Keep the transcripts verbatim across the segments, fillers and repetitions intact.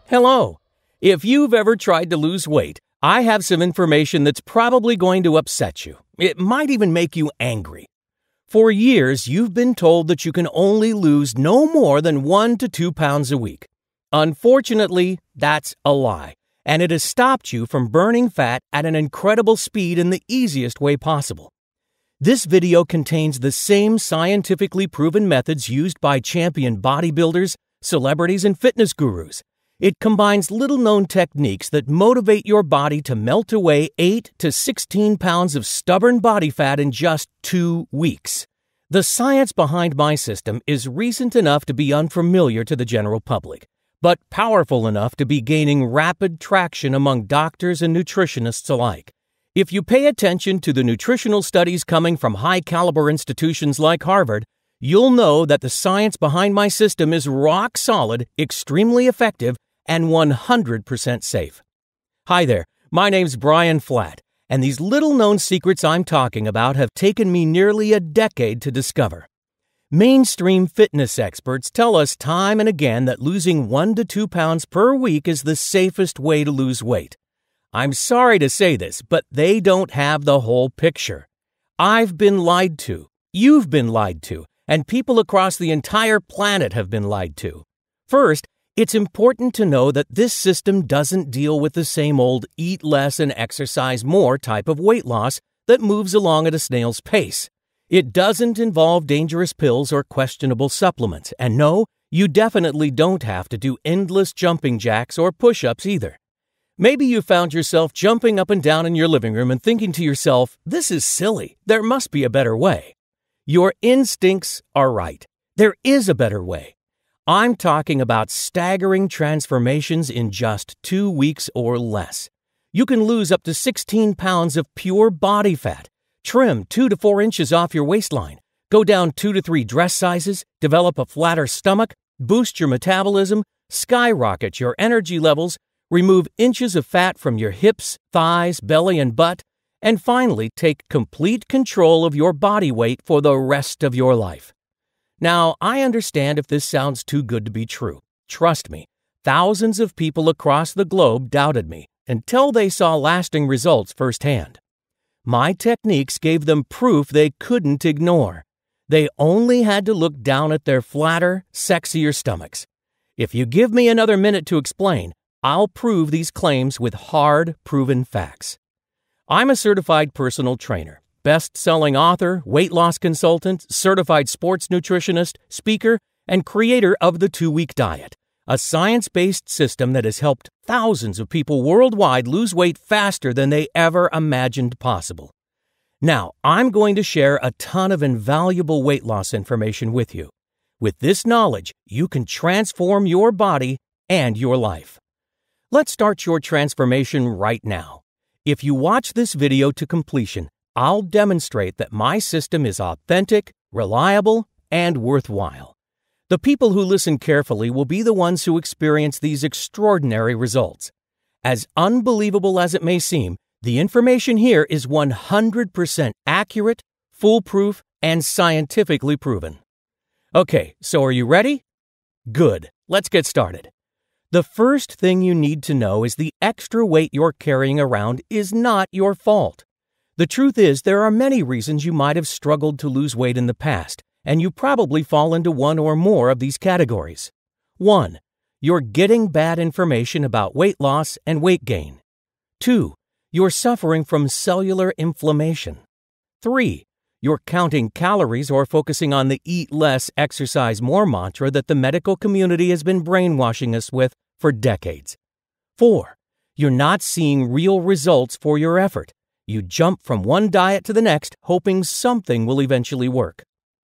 Hello. If you've ever tried to lose weight, I have some information that's probably going to upset you. It might even make you angry. For years, you've been told that you can only lose no more than one to two pounds a week. Unfortunately, that's a lie, and it has stopped you from burning fat at an incredible speed in the easiest way possible. This video contains the same scientifically proven methods used by champion bodybuilders, celebrities, and fitness gurus. It combines little-known techniques that motivate your body to melt away eight to sixteen pounds of stubborn body fat in just two weeks. The science behind my system is recent enough to be unfamiliar to the general public, but powerful enough to be gaining rapid traction among doctors and nutritionists alike. If you pay attention to the nutritional studies coming from high-caliber institutions like Harvard, you'll know that the science behind my system is rock solid, extremely effective, and one hundred percent safe. Hi there, my name's Brian Flatt, and these little-known secrets I'm talking about have taken me nearly a decade to discover. Mainstream fitness experts tell us time and again that losing one to two pounds per week is the safest way to lose weight. I'm sorry to say this, but they don't have the whole picture. I've been lied to, you've been lied to, and people across the entire planet have been lied to. First, it's important to know that this system doesn't deal with the same old eat less and exercise more type of weight loss that moves along at a snail's pace. It doesn't involve dangerous pills or questionable supplements, and no, you definitely don't have to do endless jumping jacks or push-ups either. Maybe you found yourself jumping up and down in your living room and thinking to yourself, this is silly, there must be a better way. Your instincts are right. There is a better way. I'm talking about staggering transformations in just two weeks or less. You can lose up to sixteen pounds of pure body fat, trim two to four inches off your waistline, go down two to three dress sizes, develop a flatter stomach, boost your metabolism, skyrocket your energy levels, remove inches of fat from your hips, thighs, belly, and butt, and finally take complete control of your body weight for the rest of your life. Now, I understand if this sounds too good to be true. Trust me, thousands of people across the globe doubted me until they saw lasting results firsthand. My techniques gave them proof they couldn't ignore. They only had to look down at their flatter, sexier stomachs. If you give me another minute to explain, I'll prove these claims with hard, proven facts. I'm a certified personal trainer, best-selling author, weight loss consultant, certified sports nutritionist, speaker, and creator of the two-week diet, a science-based system that has helped thousands of people worldwide lose weight faster than they ever imagined possible. Now, I'm going to share a ton of invaluable weight loss information with you. With this knowledge, you can transform your body and your life. Let's start your transformation right now. If you watch this video to completion, I'll demonstrate that my system is authentic, reliable, and worthwhile. The people who listen carefully will be the ones who experience these extraordinary results. As unbelievable as it may seem, the information here is one hundred percent accurate, foolproof, and scientifically proven. Okay, so are you ready? Good. Let's get started. The first thing you need to know is the extra weight you're carrying around is not your fault. The truth is, there are many reasons you might have struggled to lose weight in the past, and you probably fall into one or more of these categories. One, you're getting bad information about weight loss and weight gain. Two, you're suffering from cellular inflammation. Three, you're counting calories or focusing on the eat less, exercise more mantra that the medical community has been brainwashing us with for decades. Four, you're not seeing real results for your effort. You jump from one diet to the next, hoping something will eventually work.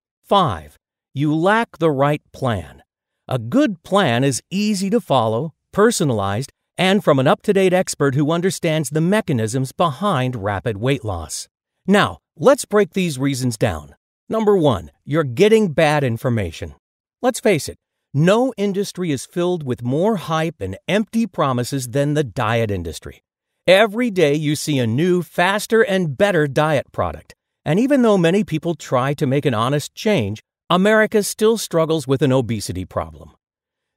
Five, you lack the right plan. A good plan is easy to follow, personalized, and from an up-to-date expert who understands the mechanisms behind rapid weight loss. Now, let's break these reasons down. Number one, you're getting bad information. Let's face it, no industry is filled with more hype and empty promises than the diet industry. Every day you see a new, faster, and better diet product. And even though many people try to make an honest change, America still struggles with an obesity problem.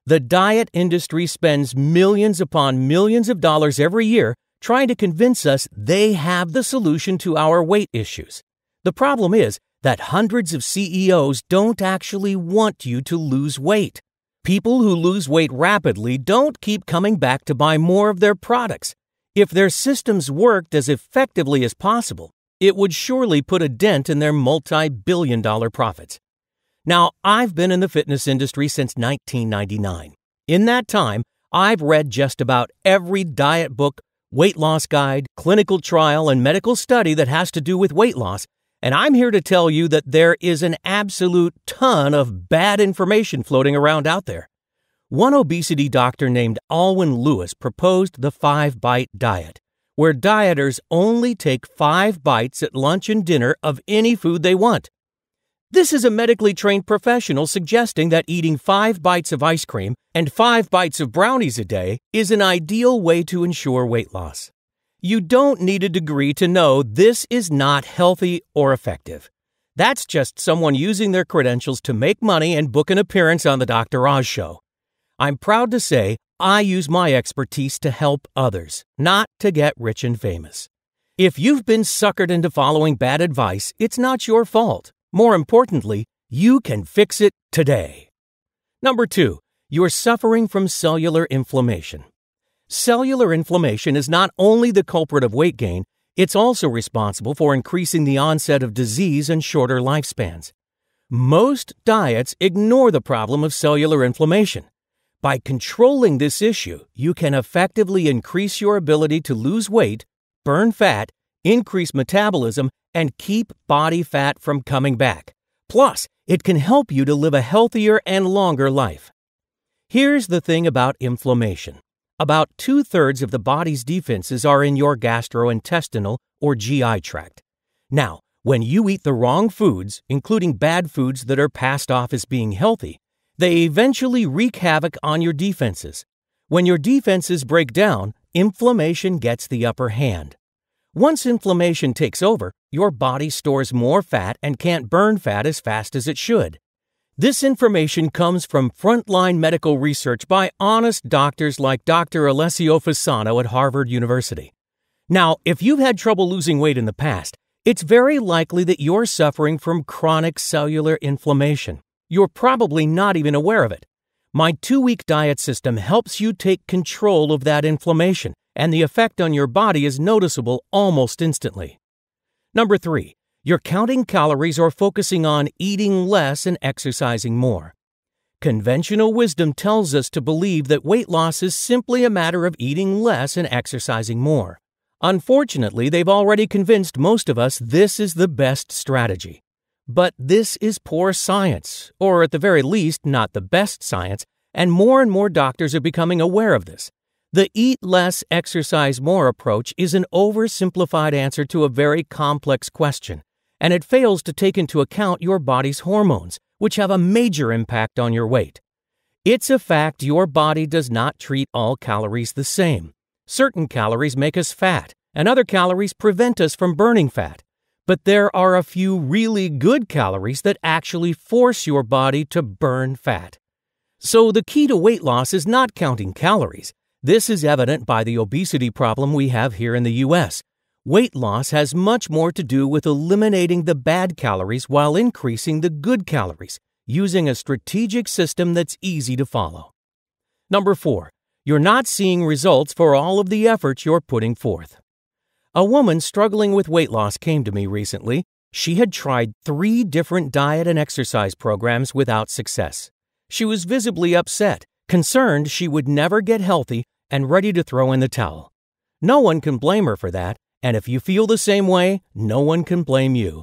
The diet industry spends millions upon millions of dollars every year trying to convince us they have the solution to our weight issues. The problem is that hundreds of C E Os don't actually want you to lose weight. People who lose weight rapidly don't keep coming back to buy more of their products. If their systems worked as effectively as possible, it would surely put a dent in their multi-billion dollar profits. Now, I've been in the fitness industry since nineteen ninety-nine. In that time, I've read just about every diet book, weight loss guide, clinical trial, and medical study that has to do with weight loss, and I'm here to tell you that there is an absolute ton of bad information floating around out there. One obesity doctor named Alwyn Lewis proposed the five-bite diet, where dieters only take five bites at lunch and dinner of any food they want. This is a medically trained professional suggesting that eating five bites of ice cream and five bites of brownies a day is an ideal way to ensure weight loss. You don't need a degree to know this is not healthy or effective. That's just someone using their credentials to make money and book an appearance on the Doctor Oz show. I'm proud to say I use my expertise to help others, not to get rich and famous. If you've been suckered into following bad advice, it's not your fault. More importantly, you can fix it today. Number two, you're suffering from cellular inflammation. Cellular inflammation is not only the culprit of weight gain, it's also responsible for increasing the onset of disease and shorter lifespans. Most diets ignore the problem of cellular inflammation. By controlling this issue, you can effectively increase your ability to lose weight, burn fat, increase metabolism, and keep body fat from coming back. Plus, it can help you to live a healthier and longer life. Here's the thing about inflammation. About two-thirds of the body's defenses are in your gastrointestinal or G I tract. Now, when you eat the wrong foods, including bad foods that are passed off as being healthy, they eventually wreak havoc on your defenses. When your defenses break down, inflammation gets the upper hand. Once inflammation takes over, your body stores more fat and can't burn fat as fast as it should. This information comes from frontline medical research by honest doctors like Doctor Alessio Fasano at Harvard University. Now, if you've had trouble losing weight in the past, it's very likely that you're suffering from chronic cellular inflammation. You're probably not even aware of it. My two-week diet system helps you take control of that inflammation, and the effect on your body is noticeable almost instantly. Number three, you're counting calories or focusing on eating less and exercising more. Conventional wisdom tells us to believe that weight loss is simply a matter of eating less and exercising more. Unfortunately, they've already convinced most of us this is the best strategy. But this is poor science, or at the very least, not the best science, and more and more doctors are becoming aware of this. The eat less, exercise more approach is an oversimplified answer to a very complex question, and it fails to take into account your body's hormones, which have a major impact on your weight. It's a fact your body does not treat all calories the same. Certain calories make us fat, and other calories prevent us from burning fat. But there are a few really good calories that actually force your body to burn fat. So the key to weight loss is not counting calories. This is evident by the obesity problem we have here in the U S. Weight loss has much more to do with eliminating the bad calories while increasing the good calories, using a strategic system that's easy to follow. Number four, you're not seeing results for all of the effort you're putting forth. A woman struggling with weight loss came to me recently. She had tried three different diet and exercise programs without success. She was visibly upset, concerned she would never get healthy, and ready to throw in the towel. No one can blame her for that, and if you feel the same way, no one can blame you.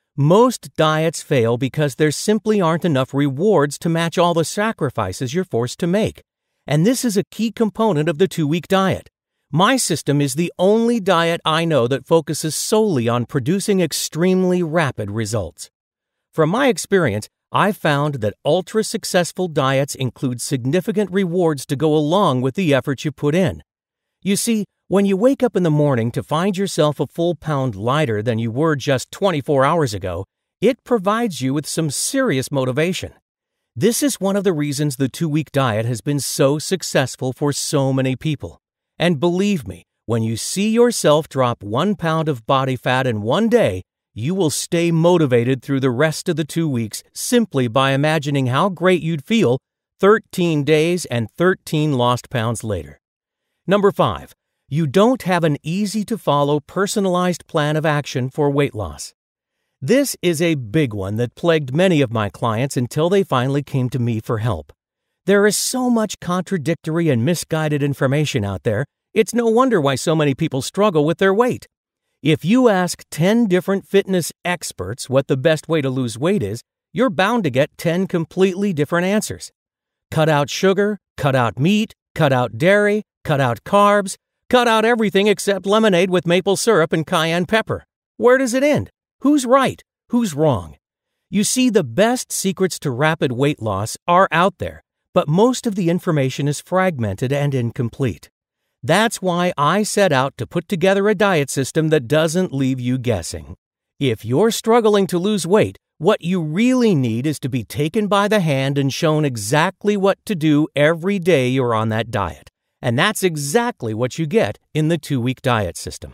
Most diets fail because there simply aren't enough rewards to match all the sacrifices you're forced to make, and this is a key component of the two-week diet. My system is the only diet I know that focuses solely on producing extremely rapid results. From my experience, I've found that ultra-successful diets include significant rewards to go along with the effort you put in. You see, when you wake up in the morning to find yourself a full pound lighter than you were just twenty-four hours ago, it provides you with some serious motivation. This is one of the reasons the two-week diet has been so successful for so many people. And believe me, when you see yourself drop one pound of body fat in one day, you will stay motivated through the rest of the two weeks simply by imagining how great you'd feel thirteen days and thirteen lost pounds later. Number five, you don't have an easy-to-follow personalized plan of action for weight loss. This is a big one that plagued many of my clients until they finally came to me for help. There is so much contradictory and misguided information out there, it's no wonder why so many people struggle with their weight. If you ask ten different fitness experts what the best way to lose weight is, you're bound to get ten completely different answers. Cut out sugar, cut out meat, cut out dairy, cut out carbs, cut out everything except lemonade with maple syrup and cayenne pepper. Where does it end? Who's right? Who's wrong? You see, the best secrets to rapid weight loss are out there, but most of the information is fragmented and incomplete. That's why I set out to put together a diet system that doesn't leave you guessing. If you're struggling to lose weight, what you really need is to be taken by the hand and shown exactly what to do every day you're on that diet. And that's exactly what you get in the two-week diet system.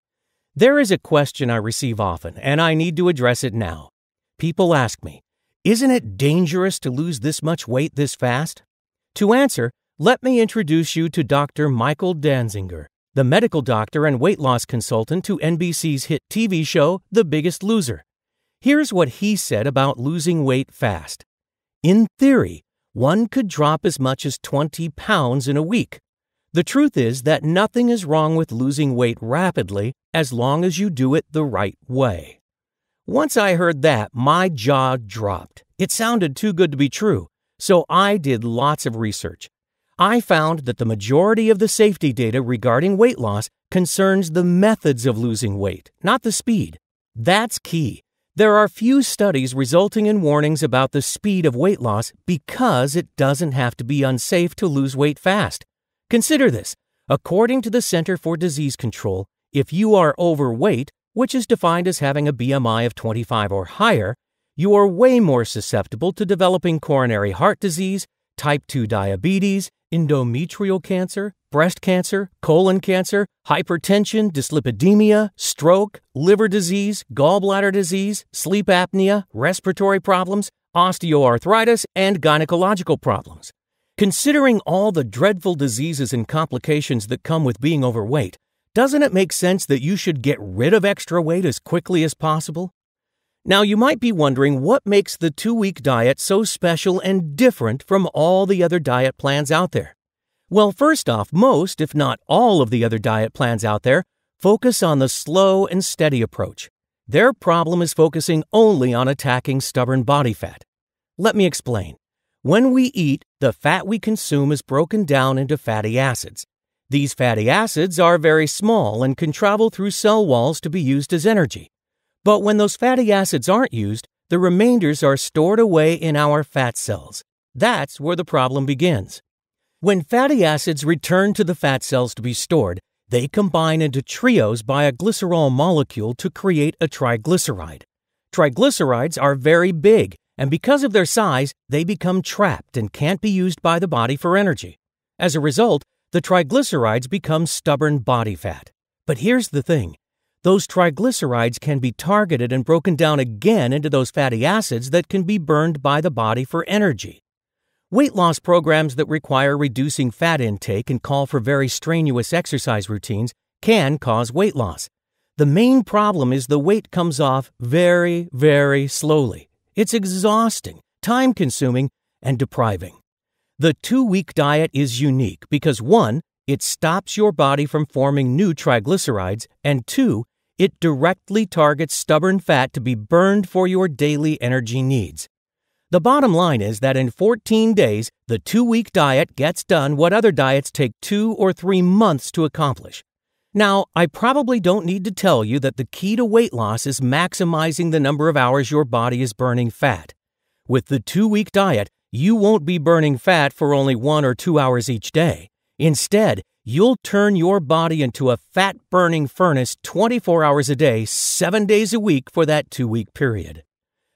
There is a question I receive often, and I need to address it now. People ask me, isn't it dangerous to lose this much weight this fast? To answer, let me introduce you to Doctor Michael Danziger, the medical doctor and weight loss consultant to N B C's hit T V show, The Biggest Loser. Here's what he said about losing weight fast. In theory, one could drop as much as twenty pounds in a week. The truth is that nothing is wrong with losing weight rapidly as long as you do it the right way. Once I heard that, my jaw dropped. It sounded too good to be true, so I did lots of research. I found that the majority of the safety data regarding weight loss concerns the methods of losing weight, not the speed. That's key. There are few studies resulting in warnings about the speed of weight loss because it doesn't have to be unsafe to lose weight fast. Consider this. According to the Center for Disease Control, if you are overweight, which is defined as having a B M I of twenty-five or higher, you are way more susceptible to developing coronary heart disease, type two diabetes, endometrial cancer, breast cancer, colon cancer, hypertension, dyslipidemia, stroke, liver disease, gallbladder disease, sleep apnea, respiratory problems, osteoarthritis, and gynecological problems. Considering all the dreadful diseases and complications that come with being overweight, doesn't it make sense that you should get rid of extra weight as quickly as possible? Now, you might be wondering what makes the two-week diet so special and different from all the other diet plans out there. Well, first off, most, if not all of the other diet plans out there, focus on the slow and steady approach. Their problem is focusing only on attacking stubborn body fat. Let me explain. When we eat, the fat we consume is broken down into fatty acids. These fatty acids are very small and can travel through cell walls to be used as energy. But when those fatty acids aren't used, the remainders are stored away in our fat cells. That's where the problem begins. When fatty acids return to the fat cells to be stored, they combine into trios by a glycerol molecule to create a triglyceride. Triglycerides are very big, and because of their size, they become trapped and can't be used by the body for energy. As a result, the triglycerides become stubborn body fat. But here's the thing. Those triglycerides can be targeted and broken down again into those fatty acids that can be burned by the body for energy. Weight loss programs that require reducing fat intake and call for very strenuous exercise routines can cause weight loss. The main problem is the weight comes off very, very slowly. It's exhausting, time-consuming, and depriving. The two-week diet is unique because, one, it stops your body from forming new triglycerides, and two, it directly targets stubborn fat to be burned for your daily energy needs. The bottom line is that in fourteen days, the two-week diet gets done what other diets take two or three months to accomplish. Now, I probably don't need to tell you that the key to weight loss is maximizing the number of hours your body is burning fat. With the two-week diet, you won't be burning fat for only one or two hours each day. Instead, you'll turn your body into a fat-burning furnace twenty-four hours a day, seven days a week for that two-week period.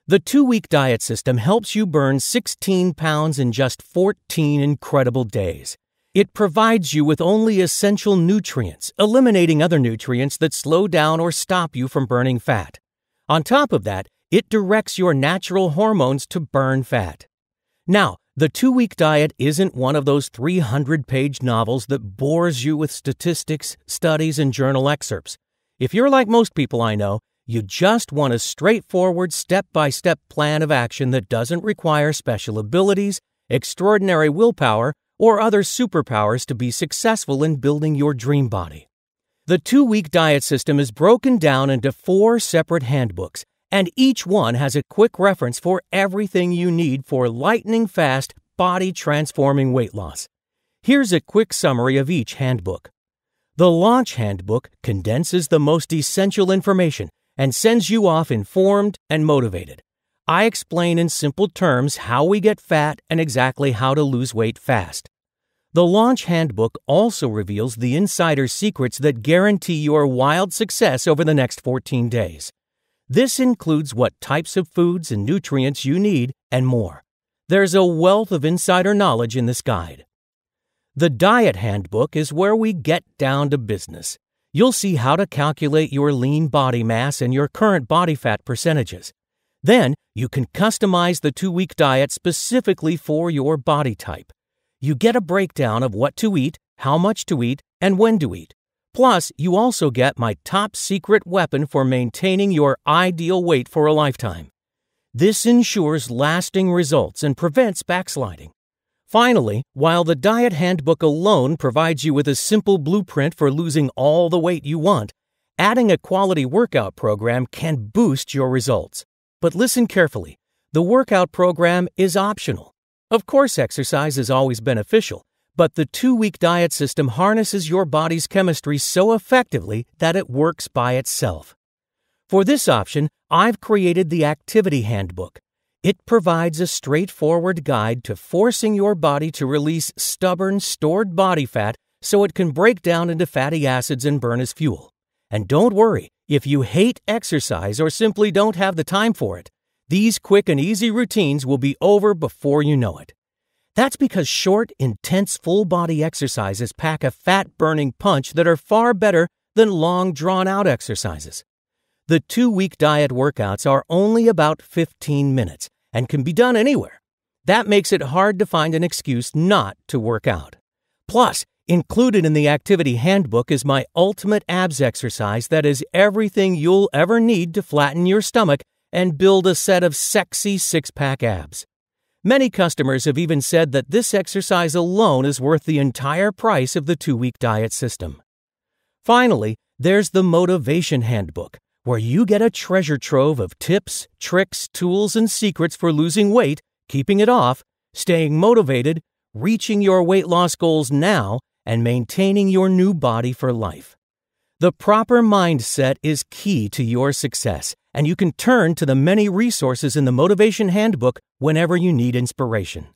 The two-week diet system helps you burn sixteen pounds in just fourteen incredible days. It provides you with only essential nutrients, eliminating other nutrients that slow down or stop you from burning fat. On top of that, it directs your natural hormones to burn fat. Now, the two-week diet isn't one of those three hundred page novels that bores you with statistics, studies, and journal excerpts. If you're like most people I know, you just want a straightforward step-by-step plan of action that doesn't require special abilities, extraordinary willpower, or other superpowers to be successful in building your dream body. The two-week diet system is broken down into four separate handbooks, and each one has a quick reference for everything you need for lightning-fast, body-transforming weight loss. Here's a quick summary of each handbook. The Launch Handbook condenses the most essential information and sends you off informed and motivated. I explain in simple terms how we get fat and exactly how to lose weight fast. The Launch Handbook also reveals the insider secrets that guarantee your wild success over the next fourteen days. This includes what types of foods and nutrients you need and more. There's a wealth of insider knowledge in this guide. The Diet Handbook is where we get down to business. You'll see how to calculate your lean body mass and your current body fat percentages. Then, you can customize the two-week diet specifically for your body type. You get a breakdown of what to eat, how much to eat, and when to eat. Plus, you also get my top secret weapon for maintaining your ideal weight for a lifetime. This ensures lasting results and prevents backsliding. Finally, while the Diet Handbook alone provides you with a simple blueprint for losing all the weight you want, adding a quality workout program can boost your results. But listen carefully, the workout program is optional. Of course, exercise is always beneficial, but the two-week diet system harnesses your body's chemistry so effectively that it works by itself. For this option, I've created the Activity Handbook. It provides a straightforward guide to forcing your body to release stubborn, stored body fat so it can break down into fatty acids and burn as fuel. And don't worry, if you hate exercise or simply don't have the time for it, these quick and easy routines will be over before you know it. That's because short, intense, full-body exercises pack a fat-burning punch that are far better than long, drawn-out exercises. The two-week diet workouts are only about fifteen minutes and can be done anywhere. That makes it hard to find an excuse not to work out. Plus, included in the Activity Handbook is my ultimate abs exercise that is everything you'll ever need to flatten your stomach and build a set of sexy six-pack abs. Many customers have even said that this exercise alone is worth the entire price of the two-week diet system. Finally, there's the Motivation Handbook, where you get a treasure trove of tips, tricks, tools, and secrets for losing weight, keeping it off, staying motivated, reaching your weight loss goals now, and maintaining your new body for life. The proper mindset is key to your success, and you can turn to the many resources in the Motivation Handbook whenever you need inspiration.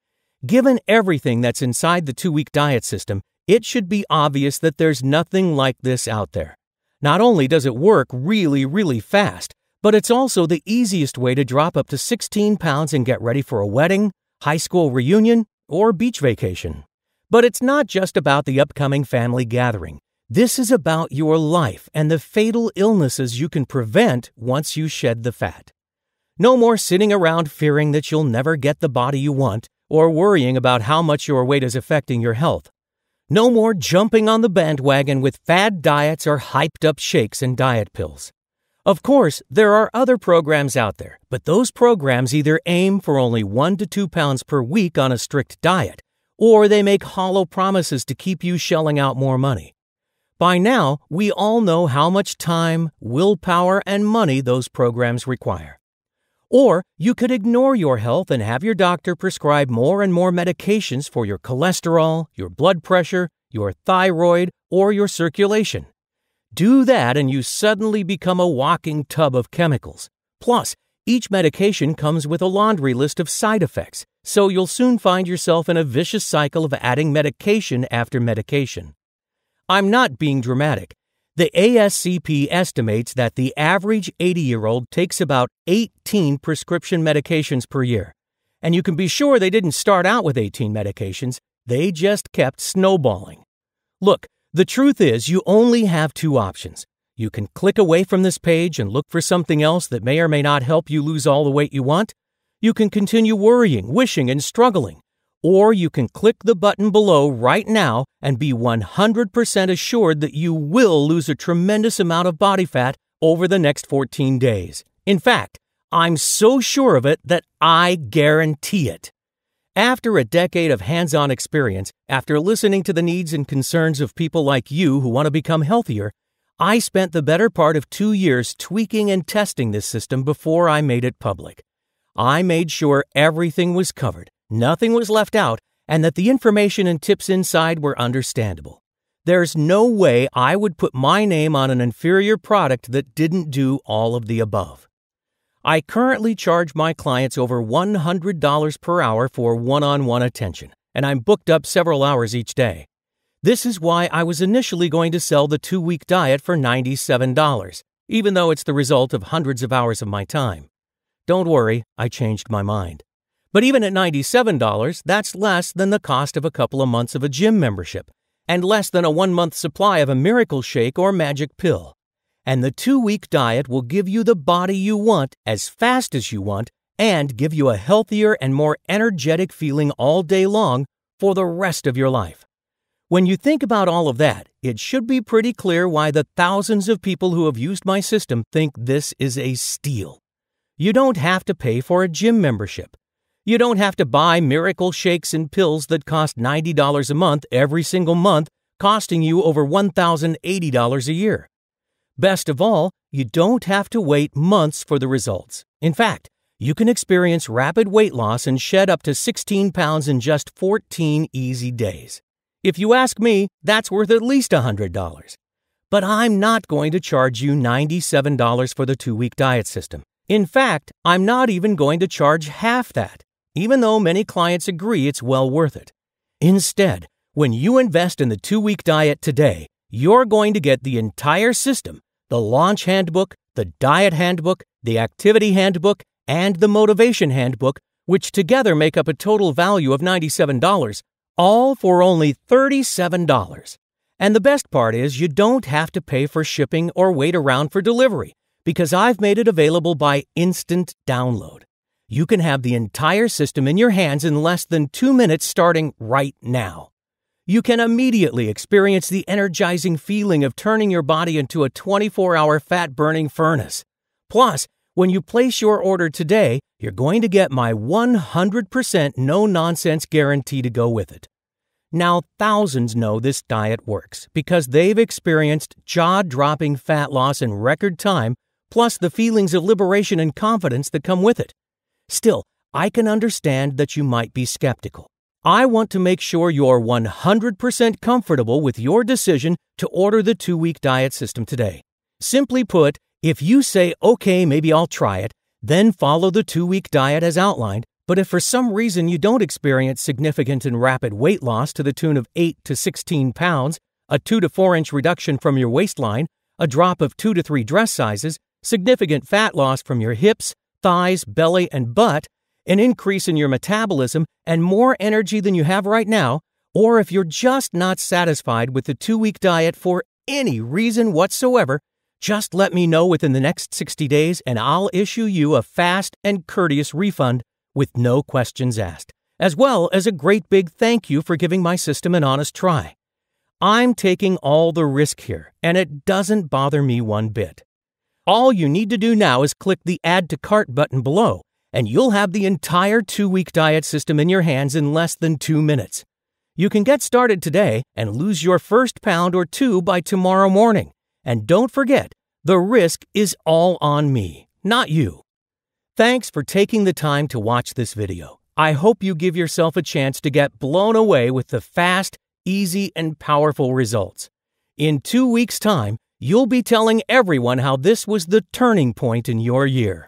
Given everything that's inside the two-week diet system, it should be obvious that there's nothing like this out there. Not only does it work really, really fast, but it's also the easiest way to drop up to sixteen pounds and get ready for a wedding, high school reunion, or beach vacation. But it's not just about the upcoming family gathering. This is about your life and the fatal illnesses you can prevent once you shed the fat. No more sitting around fearing that you'll never get the body you want or worrying about how much your weight is affecting your health. No more jumping on the bandwagon with fad diets or hyped-up shakes and diet pills. Of course, there are other programs out there, but those programs either aim for only one to two pounds per week on a strict diet, or they make hollow promises to keep you shelling out more money. By now, we all know how much time, willpower, and money those programs require. Or you could ignore your health and have your doctor prescribe more and more medications for your cholesterol, your blood pressure, your thyroid, or your circulation. Do that and you suddenly become a walking tub of chemicals. Plus, each medication comes with a laundry list of side effects, so you'll soon find yourself in a vicious cycle of adding medication after medication. I'm not being dramatic. The A S C P estimates that the average eighty-year-old takes about eighteen prescription medications per year. And you can be sure they didn't start out with eighteen medications, they just kept snowballing. Look, the truth is you only have two options. You can click away from this page and look for something else that may or may not help you lose all the weight you want. You can continue worrying, wishing, and struggling. Or you can click the button below right now and be one hundred percent assured that you will lose a tremendous amount of body fat over the next fourteen days. In fact, I'm so sure of it that I guarantee it. After a decade of hands-on experience, after listening to the needs and concerns of people like you who want to become healthier, I spent the better part of two years tweaking and testing this system before I made it public. I made sure everything was covered, nothing was left out, and that the information and tips inside were understandable. There's no way I would put my name on an inferior product that didn't do all of the above. I currently charge my clients over one hundred dollars per hour for one-on-one attention, and I'm booked up several hours each day. This is why I was initially going to sell the two-week diet for ninety-seven dollars, even though it's the result of hundreds of hours of my time. Don't worry, I changed my mind. But even at ninety-seven dollars, that's less than the cost of a couple of months of a gym membership, and less than a one-month supply of a miracle shake or magic pill. And the two-week diet will give you the body you want as fast as you want and give you a healthier and more energetic feeling all day long for the rest of your life. When you think about all of that, it should be pretty clear why the thousands of people who have used my system think this is a steal. You don't have to pay for a gym membership. You don't have to buy miracle shakes and pills that cost ninety dollars a month every single month, costing you over one thousand eighty dollars a year. Best of all, you don't have to wait months for the results. In fact, you can experience rapid weight loss and shed up to sixteen pounds in just fourteen easy days. If you ask me, that's worth at least one hundred dollars. But I'm not going to charge you ninety-seven dollars for the two-week diet system. In fact, I'm not even going to charge half that, even though many clients agree it's well worth it. Instead, when you invest in the two-week diet today, you're going to get the entire system, the launch handbook, the diet handbook, the activity handbook, and the motivation handbook, which together make up a total value of ninety-seven dollars, all for only thirty-seven dollars. And the best part is you don't have to pay for shipping or wait around for delivery, because I've made it available by instant download. You can have the entire system in your hands in less than two minutes starting right now. You can immediately experience the energizing feeling of turning your body into a twenty-four hour fat-burning furnace. Plus, when you place your order today, you're going to get my one hundred percent no-nonsense guarantee to go with it. Now, thousands know this diet works because they've experienced jaw-dropping fat loss in record time, plus the feelings of liberation and confidence that come with it. Still, I can understand that you might be skeptical. I want to make sure you're one hundred percent comfortable with your decision to order the two-week diet system today. Simply put, if you say, okay, maybe I'll try it, then follow the two-week diet as outlined, but if for some reason you don't experience significant and rapid weight loss to the tune of eight to sixteen pounds, a two to four inch reduction from your waistline, a drop of two to three dress sizes, significant fat loss from your hips, thighs, belly, and butt, an increase in your metabolism, and more energy than you have right now, or if you're just not satisfied with the two-week diet for any reason whatsoever, just let me know within the next sixty days and I'll issue you a fast and courteous refund with no questions asked, as well as a great big thank you for giving my system an honest try. I'm taking all the risk here, and it doesn't bother me one bit. All you need to do now is click the Add to Cart button below, and you'll have the entire two-week diet system in your hands in less than two minutes. You can get started today and lose your first pound or two by tomorrow morning. And don't forget, the risk is all on me, not you. Thanks for taking the time to watch this video. I hope you give yourself a chance to get blown away with the fast, easy, and powerful results. In two weeks' time, you'll be telling everyone how this was the turning point in your year.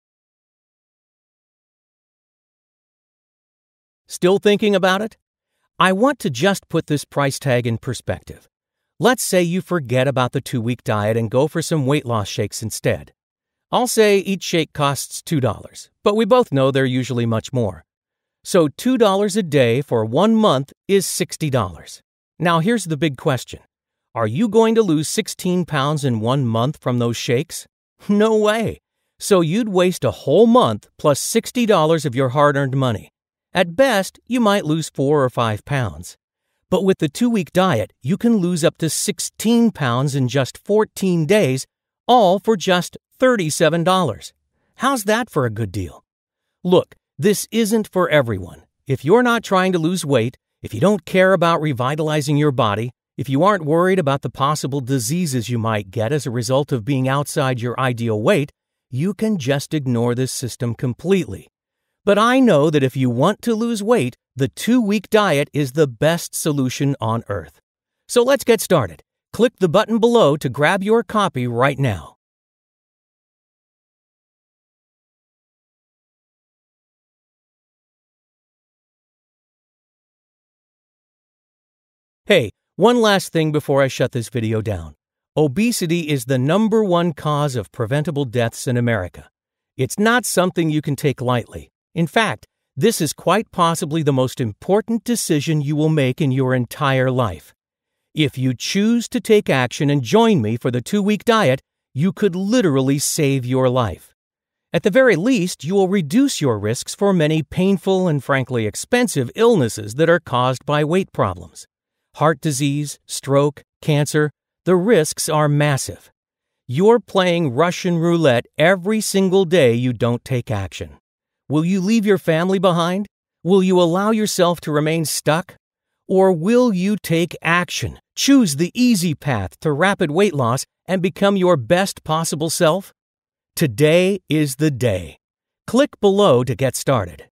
Still thinking about it? I want to just put this price tag in perspective. Let's say you forget about the two-week diet and go for some weight loss shakes instead. I'll say each shake costs two dollars, but we both know they're usually much more. So two dollars a day for one month is sixty dollars. Now here's the big question. Are you going to lose sixteen pounds in one month from those shakes? No way. So you'd waste a whole month plus sixty dollars of your hard-earned money. At best, you might lose four or five pounds. But with the two-week diet, you can lose up to sixteen pounds in just fourteen days, all for just thirty-seven dollars. How's that for a good deal? Look, this isn't for everyone. If you're not trying to lose weight, if you don't care about revitalizing your body, if you aren't worried about the possible diseases you might get as a result of being outside your ideal weight, you can just ignore this system completely. But I know that if you want to lose weight, the two-week diet is the best solution on earth. So let's get started. Click the button below to grab your copy right now. Hey, one last thing before I shut this video down. Obesity is the number one cause of preventable deaths in America. It's not something you can take lightly. In fact, this is quite possibly the most important decision you will make in your entire life. If you choose to take action and join me for the two-week diet, you could literally save your life. At the very least, you will reduce your risks for many painful and frankly expensive illnesses that are caused by weight problems. Heart disease, stroke, cancer, the risks are massive. You're playing Russian roulette every single day you don't take action. Will you leave your family behind? Will you allow yourself to remain stuck? Or will you take action, choose the easy path to rapid weight loss, and become your best possible self? Today is the day. Click below to get started.